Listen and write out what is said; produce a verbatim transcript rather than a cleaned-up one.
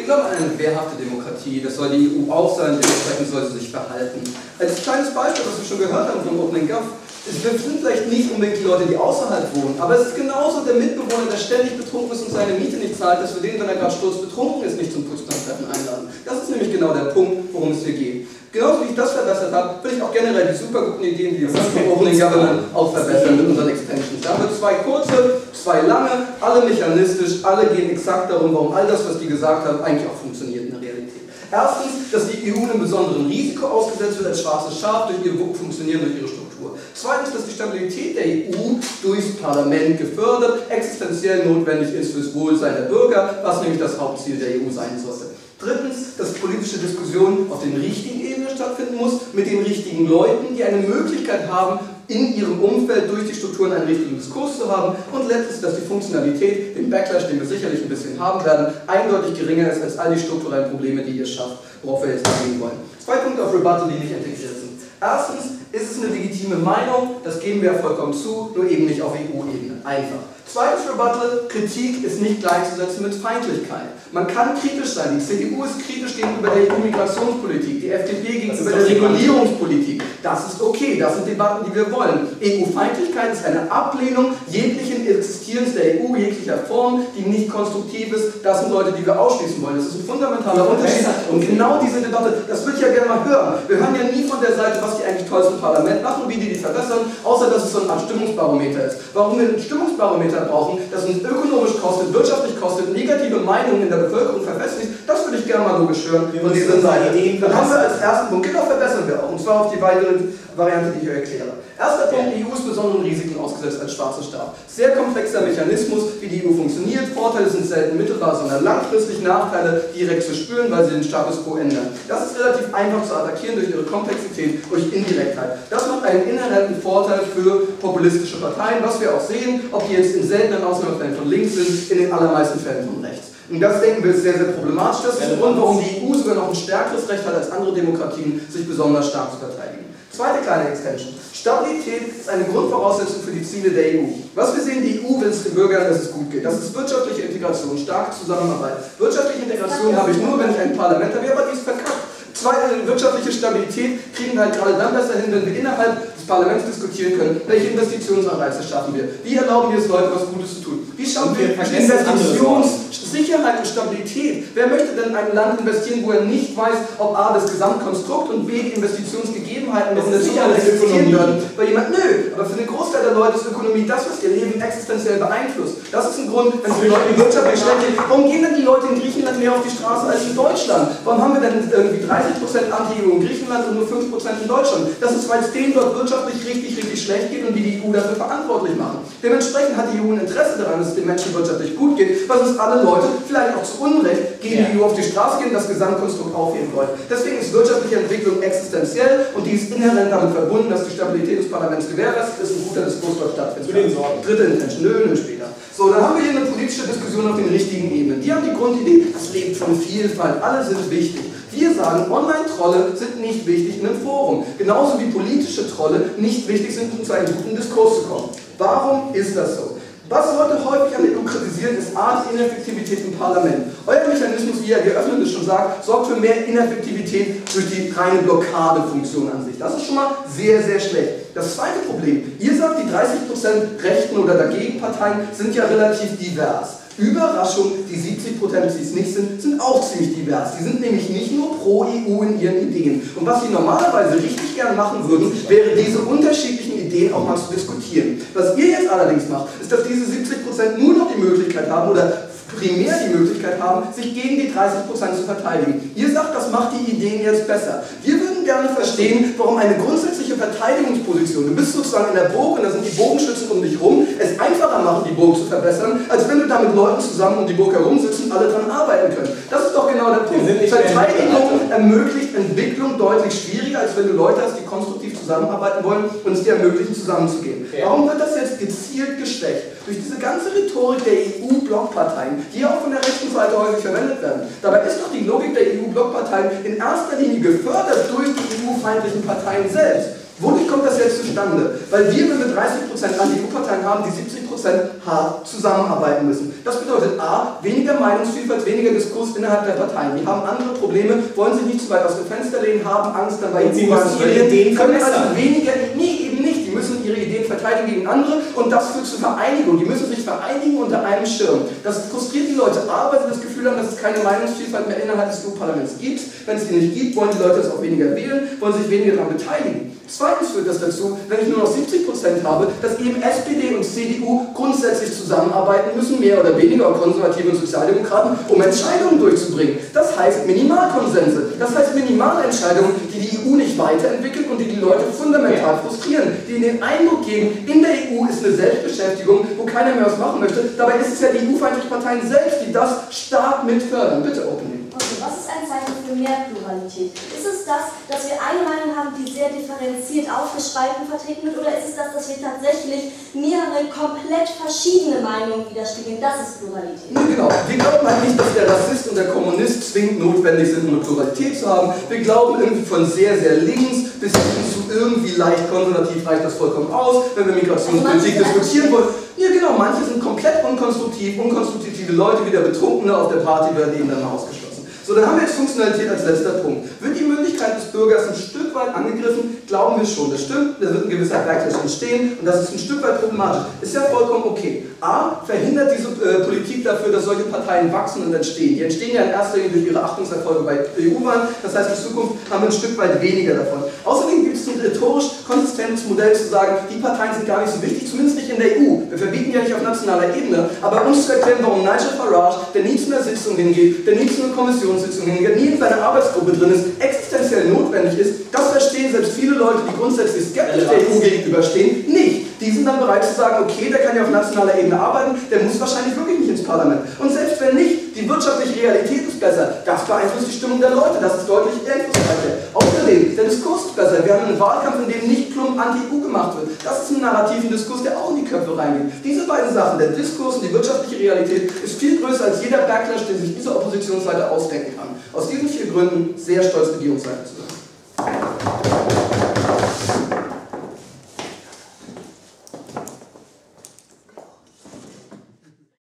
glauben an eine wehrhafte Demokratie, das soll die E U auch sein, dementsprechend soll sie sich verhalten. Als kleines Beispiel, was wir schon gehört haben von Opening Gov, es sind vielleicht nicht unbedingt die Leute, die außerhalb wohnen, aber es ist genauso der Mitbewohner, der ständig betrunken ist und seine Miete nicht zahlt, dass wir den, wenn er gerade sturzbetrunken ist, nicht zum Putzplan-Treffen einladen. Das ist nämlich genau der Punkt, worum es hier geht. Genauso wie ich das verbessert habe, will ich auch generell die super guten Ideen, die wir von Opening Government auch verbessern mit unseren Extensions. Da haben wir zwei kurze, zwei lange, alle mechanistisch, alle gehen exakt darum, warum all das, was die gesagt haben, eigentlich auch funktioniert in der Realität. Erstens, dass die E U einem besonderen Risiko ausgesetzt wird als schwarzes Schaf durch ihr Funktionieren, durch ihre Struktur. Zweitens, dass die Stabilität der E U durchs Parlament gefördert, existenziell notwendig ist fürs Wohlsein der Bürger, was nämlich das Hauptziel der E U sein sollte. Drittens, dass politische Diskussion auf den richtigen Ebenen stattfinden muss, mit den richtigen Leuten, die eine Möglichkeit haben, in ihrem Umfeld durch die Strukturen einen richtigen Diskurs zu haben. Und letztens, dass die Funktionalität, den Backlash, den wir sicherlich ein bisschen haben werden, eindeutig geringer ist als all die strukturellen Probleme, die ihr schafft, worauf wir jetzt eingehen wollen. Zwei Punkte auf Rebuttal, die nicht integriert sind. Erstens, ist es eine legitime Meinung, das geben wir ja vollkommen zu, nur eben nicht auf E U-Ebene. Einfach. Zweites Rebuttal, Kritik ist nicht gleichzusetzen mit Feindlichkeit. Man kann kritisch sein, die C D U ist kritisch gegenüber der E U-Migrationspolitik, die F D P gegenüber der Regulierungspolitik. Das ist okay, das sind Debatten, die wir wollen. E U-Feindlichkeit ist eine Ablehnung jeglichen Existierens der E U, jeglicher Form, die nicht konstruktiv ist. Das sind Leute, die wir ausschließen wollen. Das ist ein fundamentaler Unterschied. Und genau diese Debatte, das würde ich ja gerne mal hören. Wir hören ja nie von der Seite, was die eigentlich toll im Parlament machen, wie die die verbessern, außer dass es so eine Art Stimmungsbarometer ist. Warum wir ein Stimmungsbarometer brauchen, das uns ökonomisch kostet, wirtschaftlich kostet, negative Meinungen in der Bevölkerung verfestigt, das würde ich gerne mal logisch hören von dieser Seite. Dann haben wir als ersten Punkt, genau, verbessern wir auch, und zwar auf die weitere Variante, die ich euch erkläre. Erster Punkt, die E U ist besonderen Risiken ausgesetzt als schwarzer Stab. Sehr komplexer Mechanismus, wie die E U funktioniert. Vorteile sind selten mittelbar, sondern langfristig Nachteile direkt zu spüren, weil sie den Status quo ändern. Das ist relativ einfach zu attackieren durch ihre Komplexität, durch Indirektheit. Das macht einen inhärenten Vorteil für populistische Parteien, was wir auch sehen, ob die jetzt in seltenen Ausnahmefällen von links sind, in den allermeisten Fällen von rechts. Und das, denken wir, ist sehr, sehr problematisch. Das ist der Grund, warum die E U sogar noch ein stärkeres Recht hat als andere Demokratien, sich besonders stark zu verteidigen. Zweite kleine Extension. Stabilität ist eine Grundvoraussetzung für die Ziele der E U. Was wir sehen, die E U will es den Bürgern, dass es gut geht. Das ist wirtschaftliche Integration, starke Zusammenarbeit. Wirtschaftliche Integration habe ich nur, wenn ich ein Parlament habe, aber die ist verkackt. Zweite, wirtschaftliche Stabilität kriegen wir halt gerade dann besser hin, wenn wir innerhalb des Parlaments diskutieren können, welche Investitionsanreize schaffen wir, wie erlauben wir es Leuten, was Gutes zu tun, wie schaffen wir Investitionssicherheit und Stabilität. Wer möchte denn in ein Land investieren, wo er nicht weiß, ob A, das Gesamtkonstrukt und B, die Investitionsgegebenheiten noch in der Zukunft existieren werden? Weil jemand, nö, aber für den Großteil der Leute ist Ökonomie das, was ihr Leben existenziell beeinflusst. Das ist ein Grund, wenn es den Leuten wirtschaftlich schlecht geht. Warum gehen denn die Leute in Griechenland mehr auf die Straße als in Deutschland? Warum haben wir denn irgendwie dreißig Prozent Anti-E U in Griechenland und nur fünf Prozent in Deutschland? Das ist, weil es denen dort wirtschaftlich richtig, richtig schlecht geht und die die E U dafür verantwortlich machen. Dementsprechend hat die E U ein Interesse daran, dass es den Menschen wirtschaftlich gut geht, was es alle Leute, vielleicht auch zu Unrecht, gegen die E U auf die Straße gehen und das Gesamtkonstrukt aufheben wollen. Deswegen ist wirtschaftliche Entwicklung existenziell und die ist inhärent damit verbunden, dass die Stabilität des Parlaments gewährleistet ist und guter Diskurs dort stattfindet. Dritte Intention, nö, nö, später. So, dann haben wir hier eine politische Diskussion auf den richtigen Ebenen. Die haben die Grundidee, das lebt von Vielfalt, alle sind wichtig. Wir sagen, Online-Trolle sind nicht wichtig in einem Forum. Genauso wie politische Trolle nicht wichtig sind, um zu einem guten Diskurs zu kommen. Warum ist das so? Was Leute häufig an der E U kritisieren, ist A, die Ineffektivität im Parlament. Euer Mechanismus, wie er geöffnet ist, schon sagt, sorgt für mehr Ineffektivität durch die reine Blockadefunktion an sich. Das ist schon mal sehr, sehr schlecht. Das zweite Problem, ihr sagt, die dreißig Prozent Rechten oder Dagegenparteien sind ja relativ divers. Überraschung, die siebzig Prozent, die es nicht sind, sind auch ziemlich divers. Die sind nämlich nicht nur pro E U in ihren Ideen. Und was sie normalerweise richtig gern machen würden, wäre diese unterschiedlichen Ideen auch mal zu diskutieren. Was ihr jetzt allerdings macht, ist, dass diese siebzig Prozent nur noch die Möglichkeit haben oder primär die Möglichkeit haben, sich gegen die dreißig Prozent zu verteidigen. Ihr sagt, das macht die Ideen jetzt besser. Wir würden gerne verstehen, warum eine grundsätzliche Verteidigungsposition, du bist sozusagen in der Burg und da sind die Bogenschützen um dich rum, es einfacher machen, die Burg zu verbessern, als wenn du da mit Leuten zusammen um die Burg herum sitzen und alle dran arbeiten können. Das ist doch genau der Punkt. Verteidigung ermöglicht Entwicklung deutlich schwieriger, als wenn du Leute hast, die konstruktiv zusammenarbeiten wollen und es dir ermöglichen, zusammenzugehen. Warum wird das jetzt gezielt geschwächt? Durch diese ganze Rhetorik der E U-Blockparteien, die auch von der rechten Seite häufig verwendet werden. Dabei ist doch die Logik der E U-Blockparteien in erster Linie gefördert durch die E U-feindlichen Parteien selbst. Wodurch kommt kommt das jetzt zustande? Weil wir, wenn wir dreißig Prozent Anti-E U-Parteien haben, die siebzig Prozent hart zusammenarbeiten müssen. Das bedeutet A, weniger Meinungsvielfalt, weniger Diskurs innerhalb der Parteien. Die haben andere Probleme, wollen sich nicht zu weit aus dem Fenster lehnen, haben Angst dabei, und sie müssen ihre Ideen können also weniger, nee, eben nicht. Die müssen ihre Ideen verteidigen gegen andere und das führt zur Vereinigung. Die müssen sich vereinigen unter einem Schirm. Das frustriert die Leute A, weil sie das Gefühl haben, dass es keine Meinungsvielfalt mehr innerhalb des E U-Parlaments gibt. Wenn es die nicht gibt, wollen die Leute es auch weniger wählen, wollen sich weniger daran beteiligen. Zweitens führt das dazu, wenn ich nur noch siebzig Prozent habe, dass eben S P D und C D U grundsätzlich zusammenarbeiten müssen, mehr oder weniger, auch Konservative und Sozialdemokraten, um Entscheidungen durchzubringen. Das heißt Minimalkonsense, das heißt Minimalentscheidungen, die die E U nicht weiterentwickeln und die die Leute fundamental frustrieren, die ihnen den Eindruck geben, in der E U ist eine Selbstbeschäftigung, wo keiner mehr was machen möchte. Dabei ist es ja die E U-feindlichen Parteien selbst, die das stark mitfördern. Bitte, Opening. Okay, was ist ein Zeichen für mehr Pluralität? Ist es das, dass wir eine Meinung haben, die sehr differenziert aufgespalten vertreten wird, oder ist es das, dass wir tatsächlich mehrere komplett verschiedene Meinungen widerspiegeln? Das ist Pluralität. Ja, genau. Wir glauben halt nicht, dass der Rassist und der Kommunist zwingend notwendig sind, um eine Pluralität zu haben. Wir glauben irgendwie von sehr, sehr links bis hin zu irgendwie leicht konservativ reicht das vollkommen aus, wenn wir Migrationspolitik also diskutieren wollen. Ja genau, manche sind komplett unkonstruktiv, unkonstruktive Leute wie der Betrunkene auf der Party werden eben dann mal ausgeschlossen. So, dann haben wir jetzt Funktionalität als letzter Punkt. Wird die Mündigkeit des Bürgers ein Stück weit angegriffen? Glauben wir schon. Das stimmt, da wird ein gewisser Backlash entstehen und das ist ein Stück weit problematisch. Ist ja vollkommen okay. A, verhindert diese äh, Politik dafür, dass solche Parteien wachsen und entstehen. Die entstehen ja in erster Linie durch ihre Achtungserfolge bei E U-Wahlen. Das heißt, in Zukunft haben wir ein Stück weit weniger davon. Außerdem gibt es ein rhetorisch konsistentes Modell zu sagen, die Parteien sind gar nicht so wichtig, zumindest nicht in der E U. Wir verbieten ja nicht auf nationaler Ebene, aber uns zu erklären, warum Nigel Farage, der nie zu einer Sitzung hingeht, der nie zu einer Kommissionssitzung hingeht, nie in seiner Arbeitsgruppe drin ist, existenziell notwendig ist, das verstehen selbst viele Leute, die grundsätzlich skeptisch der E U gegenüberstehen, nicht. Die sind dann bereit zu sagen, okay, der kann ja auf nationaler Ebene arbeiten, der muss wahrscheinlich wirklich nicht ins Parlament. Und selbst wenn nicht, die wirtschaftliche Realität ist besser, das beeinflusst die Stimmung der Leute, das ist deutlich einflussreicher. Außerdem, der Diskurs ist besser, wir haben einen Wahlkampf, in dem nicht plump Anti-E U gemacht wird. Das ist ein narrativen Diskurs, der auch in die Köpfe reingeht. Diese beiden Sachen, der Diskurs und die wirtschaftliche Realität, ist viel größer als jeder Backlash, den sich diese Oppositionsseite ausdenken kann. Aus diesen vier Gründen sehr stolz, Regierungsseite zu sein.